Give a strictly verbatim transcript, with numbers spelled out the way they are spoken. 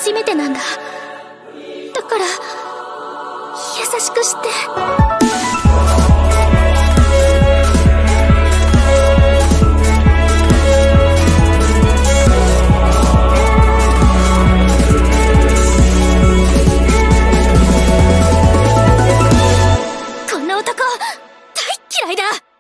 初めてなんだ。だから優しくして。こんな男大っ嫌いだ。